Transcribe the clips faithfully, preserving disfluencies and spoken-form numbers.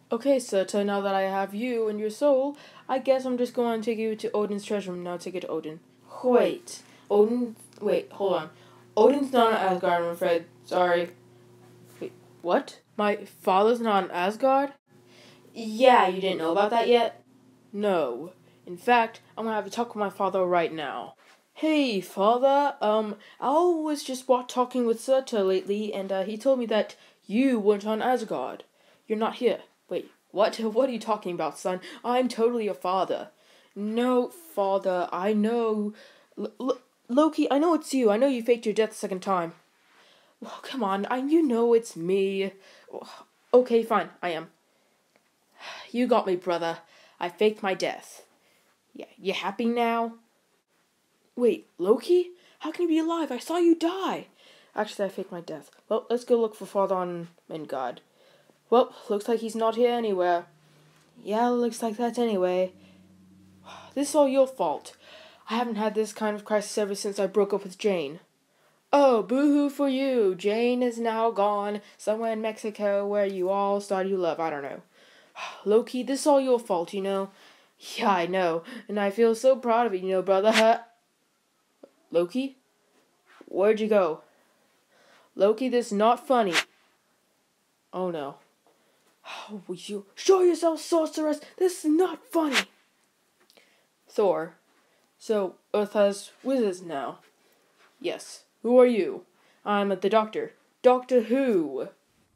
Okay, Seta, now that I have you and your soul, I guess I'm just going to take you to Odin's treasure room now. Take it to Odin. Wait. Odin. Wait, hold on. Odin's not an Asgard, I'm afraid. Sorry. Wait, what? My father's not an Asgard? Yeah, you didn't know about that yet? No. In fact, I'm gonna have to talk with my father right now. Hey, father. Um, I was just wa- talking with Seta lately, and uh, he told me that you weren't on Asgard. You're not here. Wait, what? What are you talking about, son? I'm totally your father. No, father. I know. L- L- Loki, I know it's you. I know you faked your death a second time. Oh, come on. I you know it's me. Okay, fine. I am. You got me, brother. I faked my death. Yeah, you happy now? Wait, Loki? How can you be alive? I saw you die. Actually, I faked my death. Well, let's go look for Father on Midgard. Well, looks like he's not here anywhere. Yeah, looks like that anyway. This is all your fault. I haven't had this kind of crisis ever since I broke up with Jane. Oh, boo-hoo for you. Jane is now gone, somewhere in Mexico where you all started your love. I don't know. Loki, this is all your fault, you know? Yeah, I know. And I feel so proud of you, you know, brother. Loki? Where'd you go? Loki, this is not funny. Oh no. Oh, would you show yourself, sorceress? This is not funny. Thor. So, Earth has wizards now. Yes. Who are you? I'm the Doctor. Doctor Who?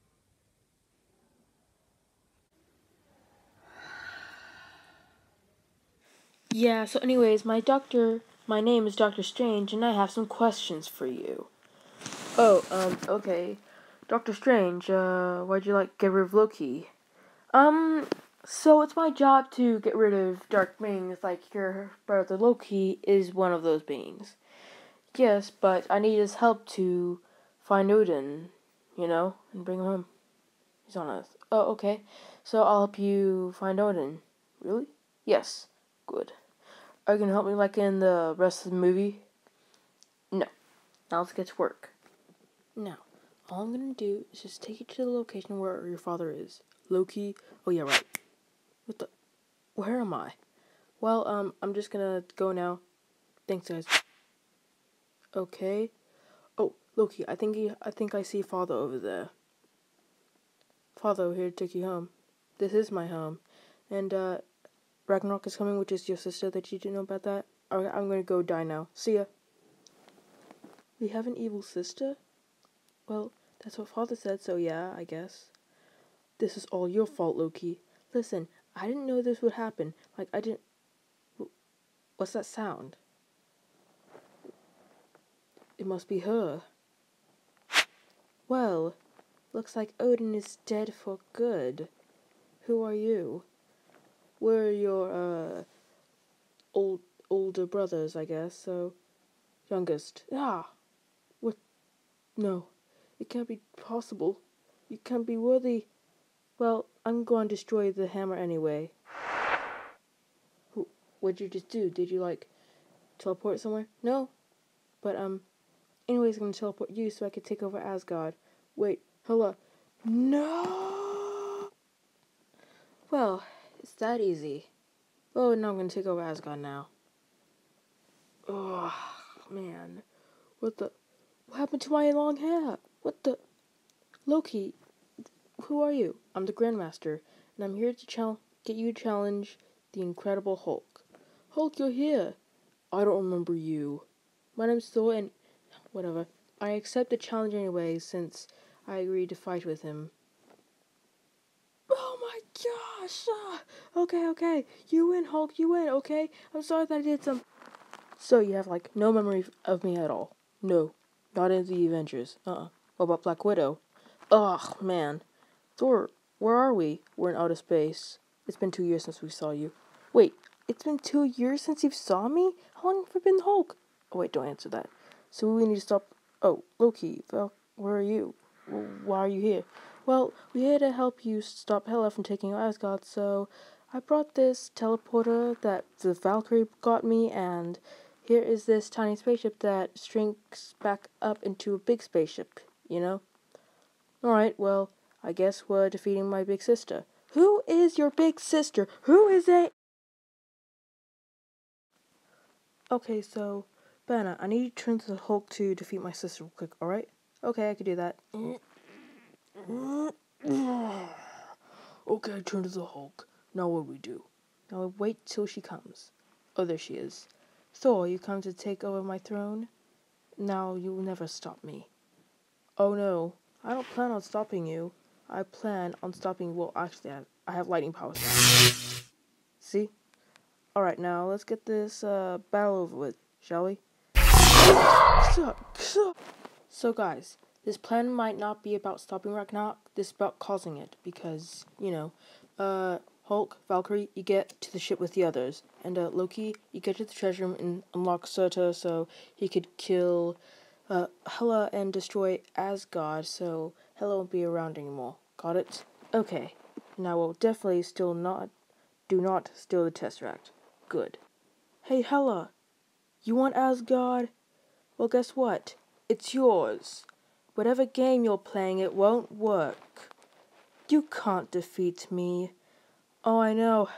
Yeah, so anyways, my doctor, my name is Doctor Strange, and I have some questions for you. Oh, um, okay. Doctor Strange, uh, why'd you like get rid of Loki? Um, so it's my job to get rid of dark beings, like your brother Loki is one of those beings. Yes, but I need his help to find Odin, you know, and bring him home. He's on Earth. Oh, okay. So I'll help you find Odin. Really? Yes. Good. Are you gonna help me like in the rest of the movie? No. Now let's get to work. Now, all I'm gonna do is just take you to the location where your father is. Loki. Oh yeah, right. What the? Where am I? Well, um, I'm just gonna go now. Thanks, guys. Okay. Oh, Loki, I think he, I think I see Father over there. Father, we're here to take you home. This is my home, and uh, Ragnarok is coming, which is your sister. That you didn't know about that. Alright, I'm gonna go die now. See ya. We have an evil sister? Well, that's what Father said, so yeah, I guess. This is all your fault, Loki. Listen, I didn't know this would happen. Like, I didn't... What's that sound? It must be her. Well, looks like Odin is dead for good. Who are you? We're your, uh, old, older brothers, I guess, so... Youngest. Ah! What? No. It can't be possible. You can't be worthy. Well, I'm going to destroy the hammer anyway. Who, what'd you just do? Did you, like, teleport somewhere? No. But, um, anyways, I'm gonna teleport you so I can take over Asgard. Wait, hello. No! Well, it's that easy. Oh, no, I'm gonna take over Asgard now. Oh, man. What the? What happened to my long hair? What the? Loki, who are you? I'm the Grandmaster, and I'm here to chal- get you to challenge the Incredible Hulk. Hulk, you're here. I don't remember you. My name's Thor, and whatever. I accept the challenge anyway, since I agreed to fight with him. Oh my gosh! Ah, okay, okay. You win, Hulk, you win, okay? I'm sorry that I did some... So you have, like, no memory of me at all? No. Not in the Avengers. Uh-uh. What about Black Widow? Ugh, man. Thor, where are we? We're in outer space. It's been two years since we saw you. Wait, it's been two years since you saw me? How long have I been the Hulk? Oh, wait, don't answer that. So we need to stop... Oh, Loki, well, where are you? Why are you here? Well, we're here to help you stop Hela from taking Asgard, so I brought this teleporter that the Valkyrie got me, and here is this tiny spaceship that shrinks back up into a big spaceship, you know? Alright, well, I guess we're defeating my big sister. Who is your big sister? Who is it? Okay, so, Banner, I need you to turn to the Hulk to defeat my sister real quick, alright? Okay, I can do that. Okay, turn to the Hulk. Now what do we do? Now wait till she comes. Oh, there she is. Thor, you come to take over my throne? Now you'll never stop me. Oh no, I don't plan on stopping you. I plan on stopping, well, actually, I, I have lightning powers now. See? Alright, now let's get this uh, battle over with, shall we? So guys, this plan might not be about stopping Ragnarok, this is about causing it, because, you know, uh, Hulk, Valkyrie, you get to the ship with the others, and uh, Loki, you get to the treasure room and unlock Surtur so he could kill uh, Hela and destroy Asgard, so Hela won't be around anymore. Got it? Okay. Now we'll definitely still not, do not steal the Tesseract. Good. Hey Hela, you want Asgard? Well, guess what? It's yours. Whatever game you're playing, it won't work. You can't defeat me. Oh, I know.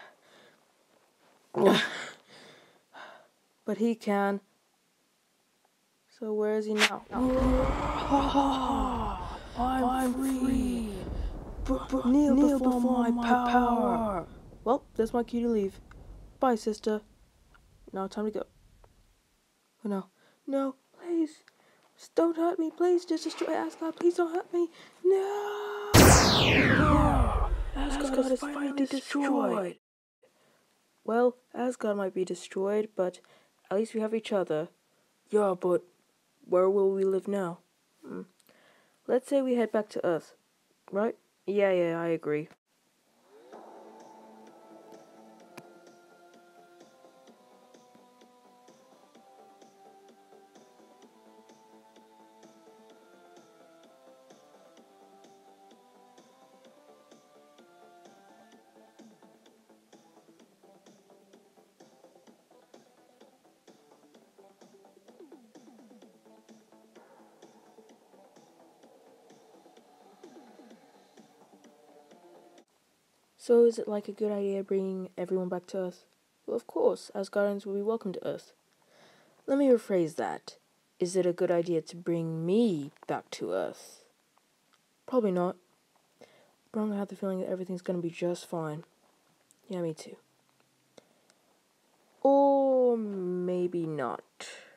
But he can. So where is he now? I'm, I'm free. B- b- kneel, kneel before, before my power. power. Well, that's my cue to leave. Bye, sister. Now time to go. Oh no. No, please. Don't hurt me, please. Just destroy Asgard. Please don't hurt me. No! Asgard, Asgard is finally destroyed. destroyed. Well, Asgard might be destroyed, but at least we have each other. Yeah, but where will we live now? Hmm. Let's say we head back to Earth, right? Yeah, yeah, I agree. So is it like a good idea bringing everyone back to Earth? Well, of course, Asgardians will be welcome to Earth. Let me rephrase that. Is it a good idea to bring me back to Earth? Probably not. But I'm gonna have the feeling that everything's gonna be just fine. Yeah, me too. Or maybe not.